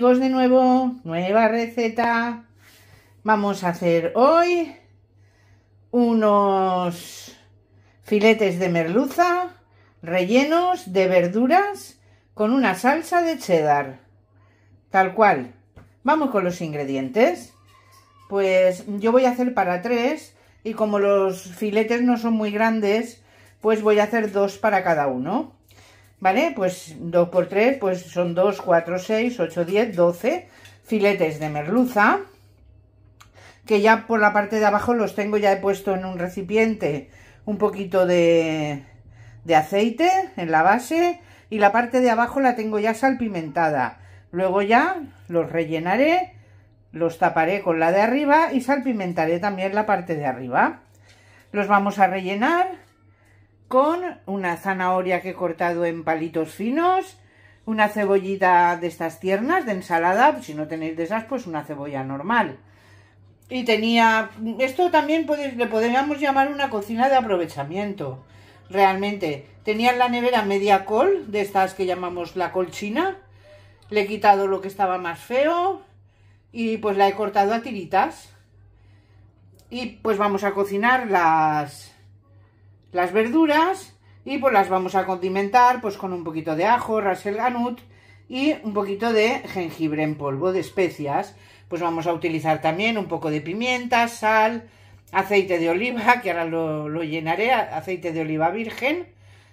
amigos, de nuevo, nueva receta. Vamos a hacer hoy unos filetes de merluza rellenos de verduras con una salsa de cheddar, tal cual. Vamos con los ingredientes. Pues yo voy a hacer para 3 y como los filetes no son muy grandes, pues voy a hacer 2 para cada uno. ¿Vale? Pues 2 por 3, pues son 2, 4, 6, 8, 10, 12 filetes de merluza, que ya por la parte de abajo los tengo, ya he puesto en un recipiente un poquito de aceite en la base y la parte de abajo la tengo ya salpimentada. Luego ya los rellenaré, los taparé con la de arriba y salpimentaré también la parte de arriba. Los vamos a rellenar con una zanahoria que he cortado en palitos finos, una cebollita de estas tiernas de ensalada, si no tenéis de esas, pues una cebolla normal. Y tenía, esto también le podríamos llamar una cocina de aprovechamiento, realmente. Tenía en la nevera media col, de estas que llamamos la col china, le he quitado lo que estaba más feo y pues la he cortado a tiritas. Y pues vamos a cocinar las verduras y pues las vamos a condimentar pues con un poquito de ajo, ras el hanout y un poquito de jengibre en polvo, de especias. Pues vamos a utilizar también un poco de pimienta, sal, aceite de oliva, que ahora lo llenaré, aceite de oliva virgen.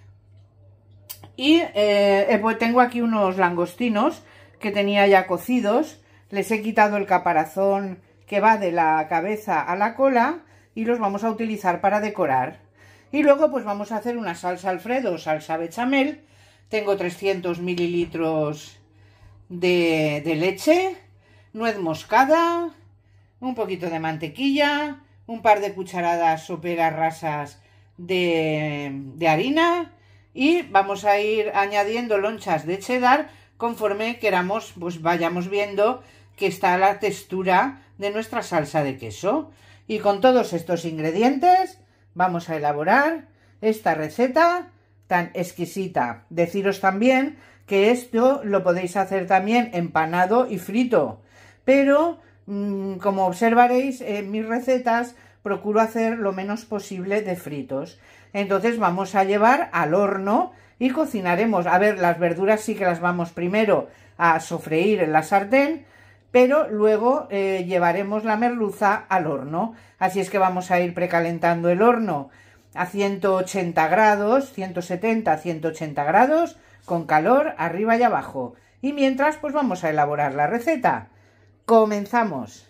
Y pues tengo aquí unos langostinos que tenía ya cocidos, les he quitado el caparazón que va de la cabeza a la cola y los vamos a utilizar para decorar. Y luego pues vamos a hacer una salsa Alfredo, salsa bechamel. Tengo 300 mililitros de leche, nuez moscada, un poquito de mantequilla, un par de cucharadas soperas rasas de harina y vamos a ir añadiendo lonchas de cheddar conforme queramos, pues vayamos viendo que está la textura de nuestra salsa de queso. Y con todos estos ingredientes vamos a elaborar esta receta tan exquisita. Deciros también que esto lo podéis hacer también empanado y frito, pero como observaréis en mis recetas procuro hacer lo menos posible de fritos. Entonces vamos a llevar al horno y cocinaremos. A ver, las verduras sí que las vamos primero a sofreír en la sartén, pero luego llevaremos la merluza al horno. Así es que vamos a ir precalentando el horno a 180 grados, 170, 180 grados, con calor arriba y abajo. Y mientras, pues vamos a elaborar la receta. ¡Comenzamos!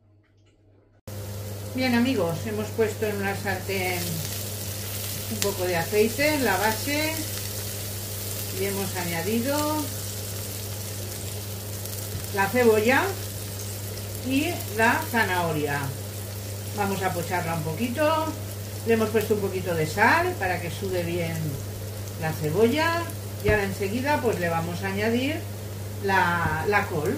Bien, amigos, hemos puesto en una sartén un poco de aceite en la base y hemos añadido la cebolla y la zanahoria. Vamos a pocharla un poquito. Le hemos puesto un poquito de sal para que sude bien la cebolla y ahora enseguida pues le vamos a añadir la col.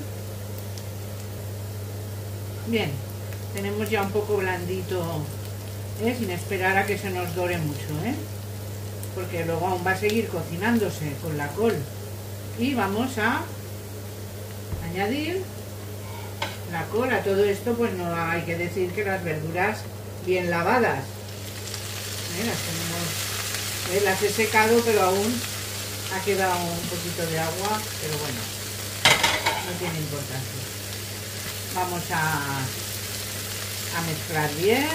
Bien, tenemos ya un poco blandito, sin esperar a que se nos dore mucho, porque luego aún va a seguir cocinándose con la col. Y vamos a añadir la col. A todo esto pues no hay que decir que las verduras bien lavadas, las tenemos, las he secado, pero aún ha quedado un poquito de agua, pero bueno, no tiene importancia. Vamos a mezclar bien.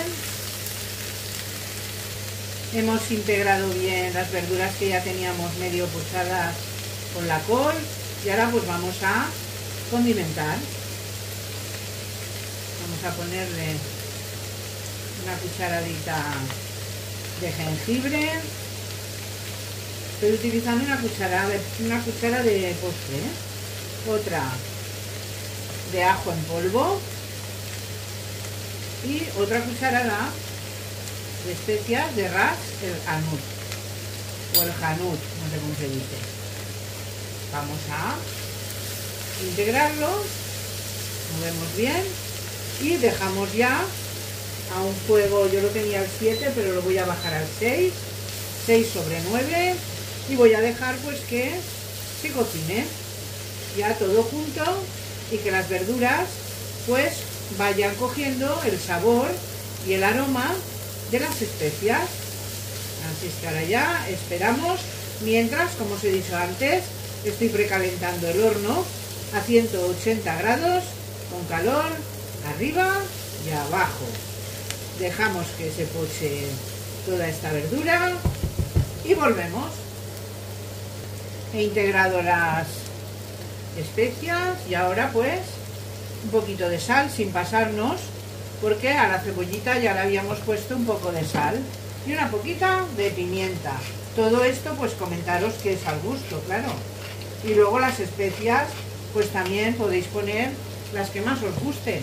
Hemos integrado bien las verduras que ya teníamos medio pochadas con la col y ahora pues vamos a condimentar. Vamos a ponerle una cucharadita de jengibre. Estoy utilizando una cuchara de postre, otra de ajo en polvo y otra cucharada de especias de ras el hanout o el hanout, no sé cómo se dice. Vamos a integrarlo, movemos bien y dejamos ya a un fuego. Yo lo tenía al 7, pero lo voy a bajar al 6 sobre 9 y voy a dejar pues que se cocine ya todo junto y que las verduras pues vayan cogiendo el sabor y el aroma de las especias. Así es que ahora ya esperamos, mientras, como os he dicho antes, estoy precalentando el horno a 180 grados con calor arriba y abajo. Dejamos que se poche toda esta verdura y volvemos. He integrado las especias y ahora pues un poquito de sal sin pasarnos, porque a la cebollita ya le habíamos puesto un poco de sal y una poquita de pimienta. Todo esto pues comentaros que es al gusto, claro. Y luego las especias pues también podéis poner las que más os gusten.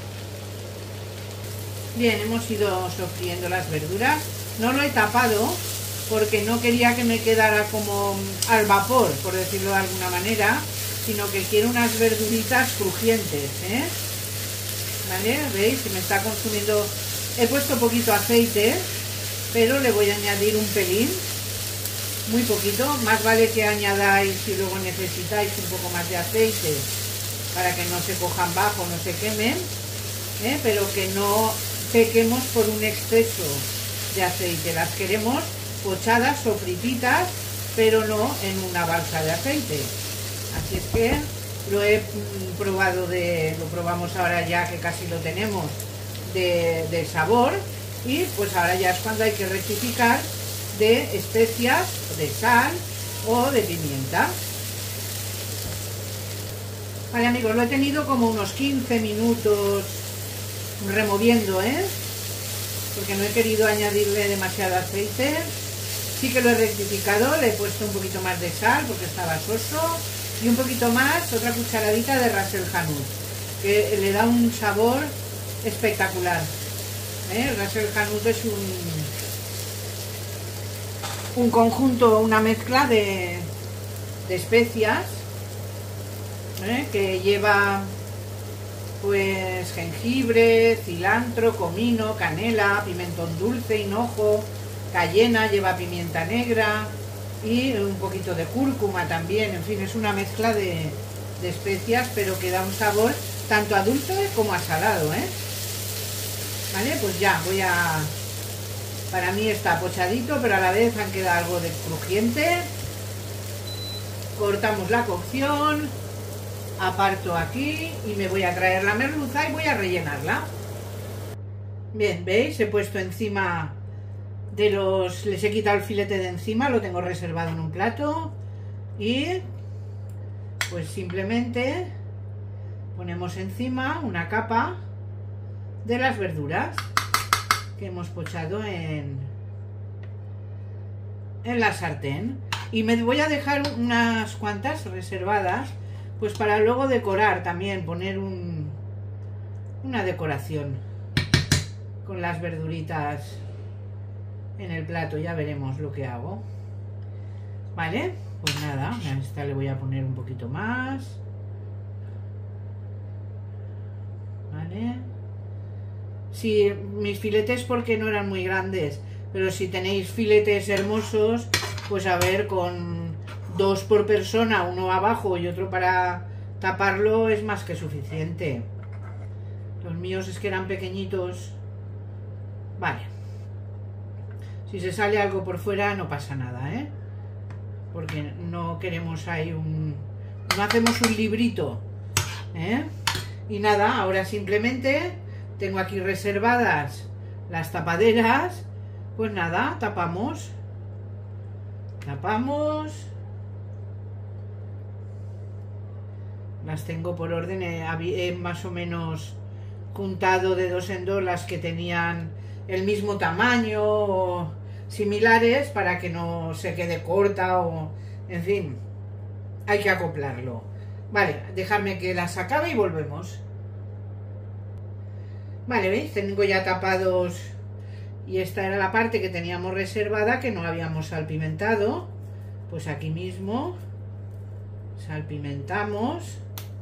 Bien, hemos ido sofriendo las verduras. No lo he tapado porque no quería que me quedara como al vapor, por decirlo de alguna manera, sino que quiero unas verduritas crujientes, ¿eh? ¿Vale? ¿Veis? Que me está consumiendo... He puesto poquito aceite, pero le voy a añadir un pelín, muy poquito. Más vale que añadáis si luego necesitáis un poco más de aceite para que no se cojan bajo, no se quemen, ¿eh? Pero que no pequemos por un exceso de aceite. Las queremos pochadas, sofrititas, pero no en una balsa de aceite. Así es que lo he probado, lo probamos ahora ya que casi lo tenemos de sabor, y pues ahora ya es cuando hay que rectificar de especias, de sal o de pimienta. Vale, amigos, lo he tenido como unos 15 minutos removiendo, porque no he querido añadirle demasiado aceite. Sí que lo he rectificado, le he puesto un poquito más de sal porque estaba soso, y un poquito más, otra cucharadita de ras el hanout, que le da un sabor espectacular. El ras el hanout es un conjunto, una mezcla de especias, que lleva pues jengibre, cilantro, comino, canela, pimentón dulce, hinojo, cayena, lleva pimienta negra y un poquito de cúrcuma también. En fin, es una mezcla de especias, pero que da un sabor tanto a dulce como a salado, Vale, pues ya voy a... Para mí está pochadito, pero a la vez han quedado algo de crujiente. Cortamos la cocción, aparto aquí y me voy a traer la merluza y voy a rellenarla. Bien, ¿veis? He puesto encima de los... Les he quitado el filete de encima, lo tengo reservado en un plato y pues simplemente ponemos encima una capa de las verduras que hemos pochado en la sartén, y me voy a dejar unas cuantas reservadas pues para luego decorar también, poner una decoración con las verduritas en el plato. Ya veremos lo que hago. Vale, pues nada, a esta le voy a poner un poquito más. Vale. Si mis filetes porque no eran muy grandes, pero si tenéis filetes hermosos, pues a ver, con 2 por persona, uno abajo y otro para taparlo, es más que suficiente. Los míos es que eran pequeñitos. Vale. Si se sale algo por fuera no pasa nada, porque no queremos ahí no hacemos un librito, Y nada, ahora simplemente tengo aquí reservadas las tapaderas. Pues nada, tapamos. Las tengo por orden, he más o menos juntado de 2 en 2 las que tenían el mismo tamaño o similares, para que no se quede corta, o en fin, hay que acoplarlo. Vale, dejadme que las acabe y volvemos. Vale, ¿veis? Tengo ya tapados, y esta era la parte que teníamos reservada que no habíamos salpimentado. Pues aquí mismo salpimentamos.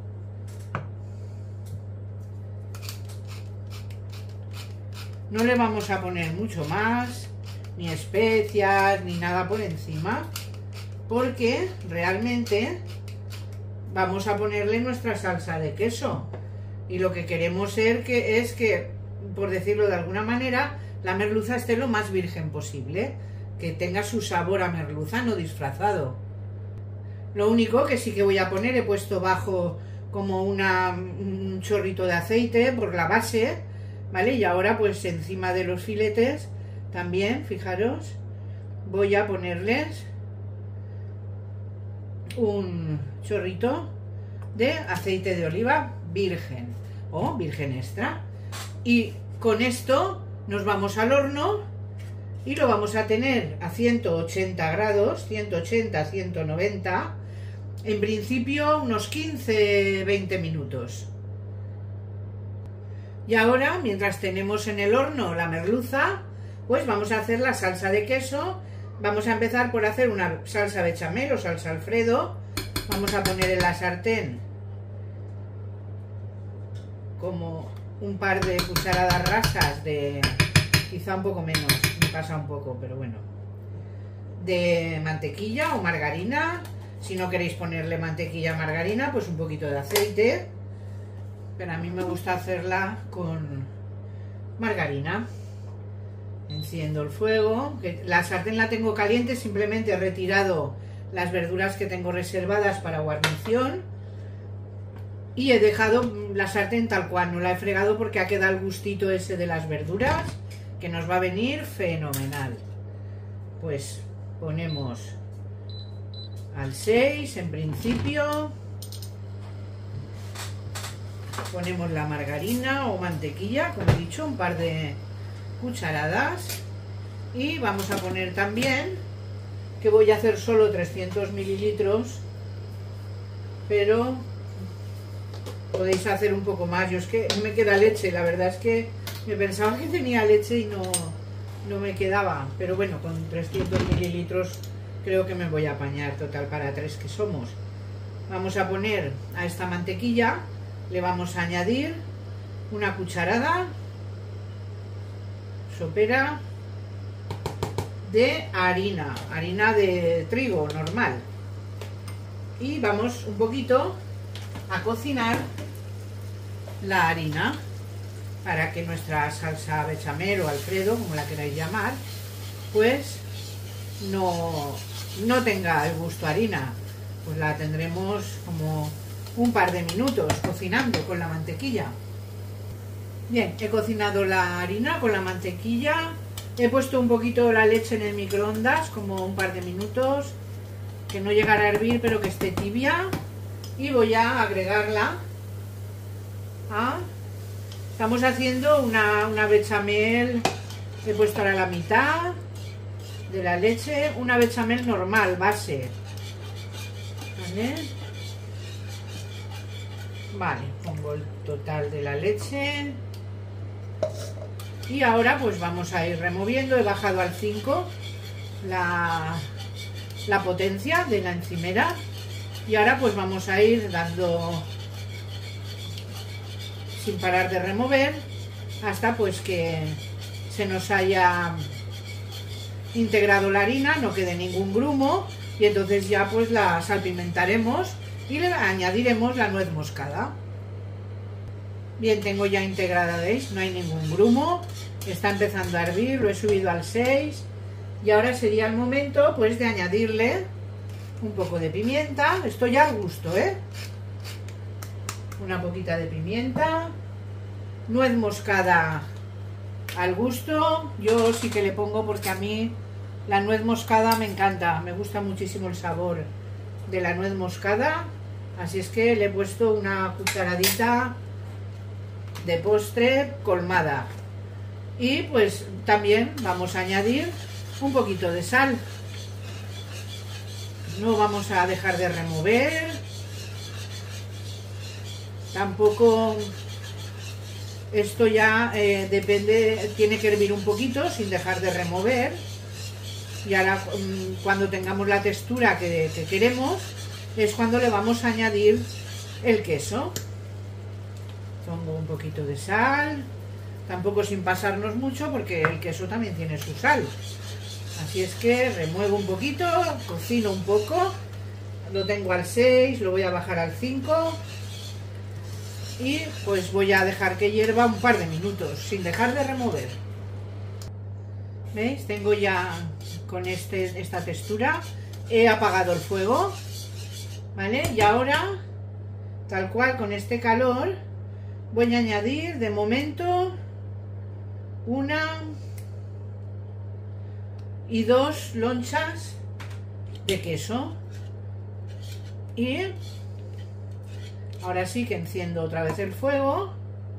No le vamos a poner mucho más, ni especias, ni nada por encima, porque realmente vamos a ponerle nuestra salsa de queso. Y lo que queremos es que, por decirlo de alguna manera, la merluza esté lo más virgen posible, que tenga su sabor a merluza, no disfrazado. Lo único que sí que voy a poner, he puesto bajo como un chorrito de aceite por la base, ¿vale? Y ahora pues encima de los filetes también, fijaros, voy a ponerles un chorrito de aceite de oliva virgen o virgen extra. Y con esto nos vamos al horno y lo vamos a tener a 180 grados, 180, 190, en principio unos 15-20 minutos. Y ahora, mientras tenemos en el horno la merluza, pues vamos a hacer la salsa de queso. Vamos a empezar por hacer una salsa bechamel o salsa Alfredo. Vamos a poner en la sartén como un par de cucharadas rasas de, quizá un poco menos, me pasa un poco, pero bueno, de mantequilla o margarina. Si no queréis ponerle mantequilla o margarina, pues un poquito de aceite, pero a mí me gusta hacerla con margarina. Enciendo el fuego, que la sartén la tengo caliente, simplemente he retirado las verduras que tengo reservadas para guarnición y he dejado la sartén tal cual, no la he fregado porque ha quedado el gustito ese de las verduras que nos va a venir fenomenal. Pues ponemos al 6 en principio, ponemos la margarina o mantequilla, como he dicho, un par de cucharadas, y vamos a poner también, que voy a hacer solo 300 mililitros, pero podéis hacer un poco más. Yo es que no me queda leche, la verdad es que me pensaba que tenía leche y no me quedaba, pero bueno, con 300 mililitros creo que me voy a apañar, total para 3 que somos. Vamos a poner a esta mantequilla, le vamos a añadir una cucharada sopera de harina de trigo normal, y vamos un poquito a cocinar la harina para que nuestra salsa bechamel o Alfredo, como la queráis llamar, pues no tenga el gusto a harina, pues la tendremos como un par de minutos cocinando con la mantequilla. Bien, he cocinado la harina con la mantequilla, he puesto un poquito la leche en el microondas, como un par de minutos, que no llegara a hervir pero que esté tibia, y voy a agregarla estamos haciendo una bechamel, he puesto ahora la mitad de la leche, una bechamel normal, base, vale, pongo el total de la leche. Y ahora pues vamos a ir removiendo. He bajado al 5 la potencia de la encimera, y ahora pues vamos a ir dando sin parar de remover hasta pues que se nos haya integrado la harina, no quede ningún grumo, y entonces ya pues la salpimentaremos y le añadiremos la nuez moscada. Bien, tengo ya integrada, ¿veis? No hay ningún grumo, está empezando a hervir, lo he subido al 6 y ahora sería el momento pues de añadirle un poco de pimienta, esto ya al gusto, una poquita de pimienta, nuez moscada al gusto. Yo sí que le pongo porque a mí la nuez moscada me encanta, me gusta muchísimo el sabor de la nuez moscada, así es que le he puesto una cucharadita de postre colmada. Y pues también vamos a añadir un poquito de sal, no vamos a dejar de remover, tampoco esto ya depende, tiene que hervir un poquito sin dejar de remover. Y ahora cuando tengamos la textura que queremos es cuando le vamos a añadir el queso. Pongo un poquito de sal, tampoco sin pasarnos mucho porque el queso también tiene su sal. Así es que remuevo un poquito, cocino un poco, lo tengo al 6, lo voy a bajar al 5 y pues voy a dejar que hierva un par de minutos sin dejar de remover. ¿Veis? Tengo ya con esta textura. He apagado el fuego, ¿vale? Y ahora, tal cual con este calor, voy a añadir de momento 1 y 2 lonchas de queso. Y ahora sí que enciendo otra vez el fuego.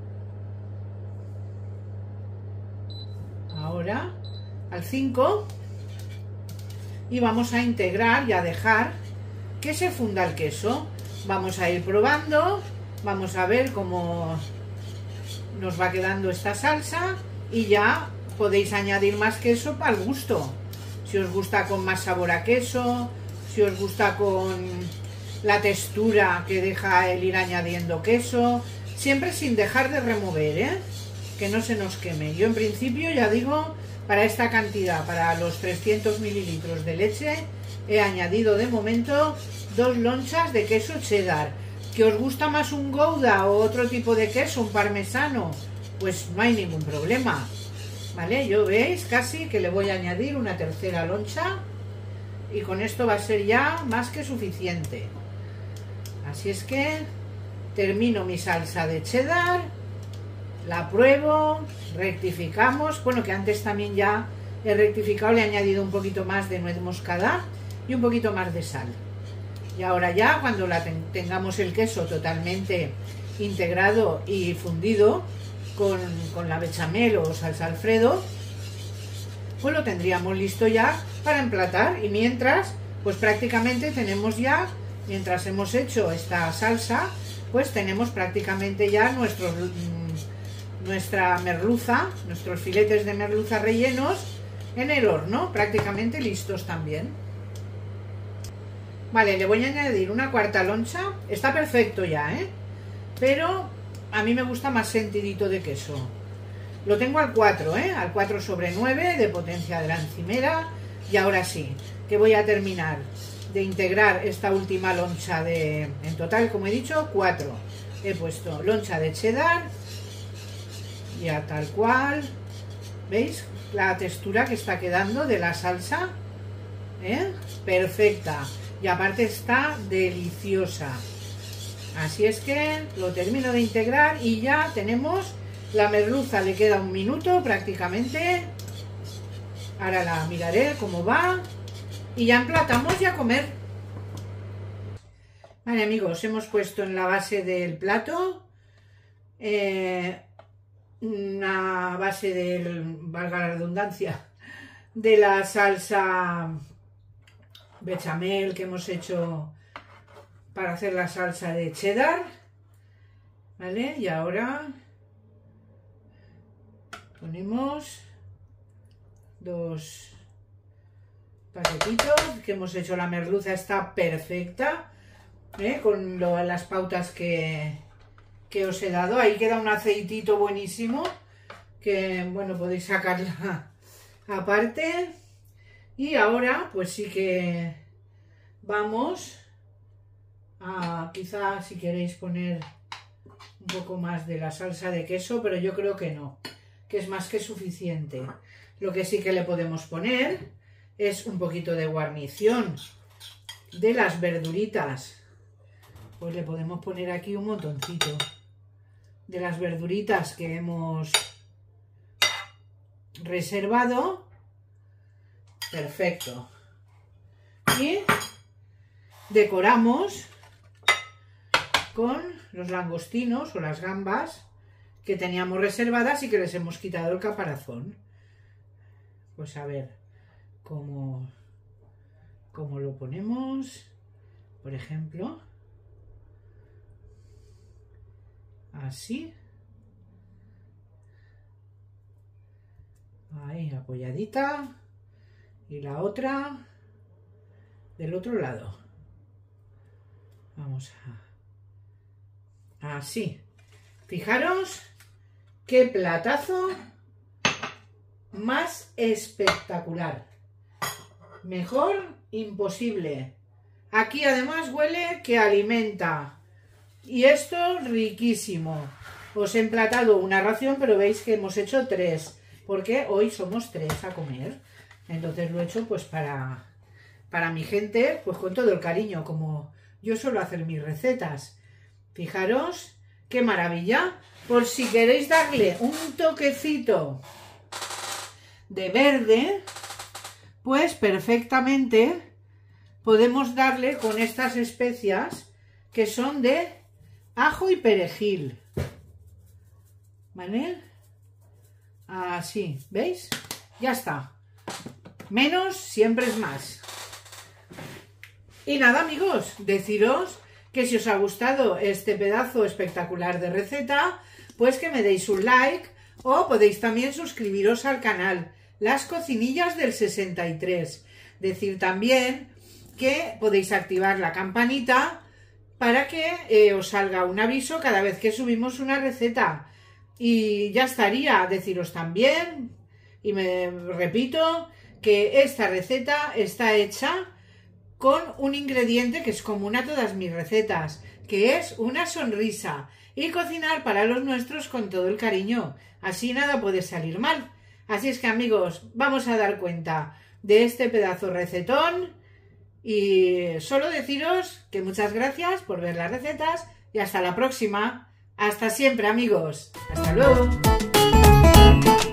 Ahora al 5. Y vamos a integrar y a dejar que se funda el queso. Vamos a ir probando, vamos a ver cómo nos va quedando esta salsa y ya podéis añadir más queso para el gusto. Si os gusta con más sabor a queso, si os gusta con la textura que deja el ir añadiendo queso, siempre sin dejar de remover, ¿eh? Que no se nos queme. Yo en principio, ya digo, para esta cantidad, para los 300 mililitros de leche, he añadido de momento 2 lonchas de queso cheddar. ¿Que os gusta más un Gouda o otro tipo de queso, un parmesano? Pues no hay ningún problema, ¿vale? Yo veis casi que le voy a añadir una tercera loncha y con esto va a ser ya más que suficiente. Así es que termino mi salsa de cheddar, la pruebo, rectificamos. Bueno, que antes también ya he rectificado, le he añadido un poquito más de nuez moscada y un poquito más de sal. Y ahora ya, cuando tengamos el queso totalmente integrado y fundido con la bechamel o salsa Alfredo, pues lo tendríamos listo ya para emplatar. Y mientras, pues prácticamente tenemos ya, mientras hemos hecho esta salsa, pues tenemos prácticamente ya nuestra merluza, nuestros filetes de merluza rellenos en el horno, prácticamente listos también. Vale, le voy a añadir una cuarta loncha. Está perfecto ya, ¿eh? Pero a mí me gusta más sentidito de queso. Lo tengo al 4, ¿eh? Al 4/9 de potencia de la encimera. Y ahora sí, que voy a terminar de integrar esta última loncha de... En total, como he dicho, 4. He puesto loncha de cheddar. Ya tal cual. ¿Veis la textura que está quedando de la salsa? ¿Eh? Perfecta. Y aparte está deliciosa. Así es que lo termino de integrar y ya tenemos la merluza. Le queda un minuto prácticamente. Ahora la miraré cómo va. Y ya emplatamos y a comer. Vale, amigos, hemos puesto en la base del plato una base del, valga la redundancia, de la salsa bechamel que hemos hecho para hacer la salsa de cheddar, ¿vale? Y ahora ponemos 2 paquetitos que hemos hecho. La merluza está perfecta, ¿eh? Con las pautas que os he dado. Ahí queda un aceitito buenísimo que, bueno, podéis sacarla aparte. Y ahora pues sí que vamos a, quizá si queréis poner un poco más de la salsa de queso, pero yo creo que no, que es más que suficiente. Lo que sí que le podemos poner es un poquito de guarnición de las verduritas. Pues le podemos poner aquí un montoncito de las verduritas que hemos reservado. Perfecto. Y decoramos con los langostinos o las gambas que teníamos reservadas y que les hemos quitado el caparazón. Pues a ver cómo lo ponemos. Por ejemplo, así. Ahí, apoyadita. Y la otra del otro lado. Vamos a... Así. Fijaros qué platazo más espectacular. Mejor imposible. Aquí además huele que alimenta. Y esto riquísimo. Os he emplatado una ración, pero veis que hemos hecho 3. Porque hoy somos 3 a comer. Entonces lo he hecho pues para mi gente, pues con todo el cariño, como yo suelo hacer mis recetas. Fijaros, qué maravilla. Por si queréis darle un toquecito de verde, pues perfectamente podemos darle con estas especias que son de ajo y perejil. ¿Vale? Así, ¿veis? Ya está. Menos siempre es más. Y nada, amigos, deciros que si os ha gustado este pedazo espectacular de receta, pues que me deis un like o podéis también suscribiros al canal Las Cocinillas del 63. Decir también que podéis activar la campanita para que os salga un aviso cada vez que subimos una receta. Y ya estaría. Deciros también, y me repito, que esta receta está hecha con un ingrediente que es común a todas mis recetas, que es una sonrisa, y cocinar para los nuestros con todo el cariño. Así nada puede salir mal. Así es que, amigos, vamos a dar cuenta de este pedazo recetón y solo deciros que muchas gracias por ver las recetas y hasta la próxima. Hasta siempre, amigos. Hasta luego.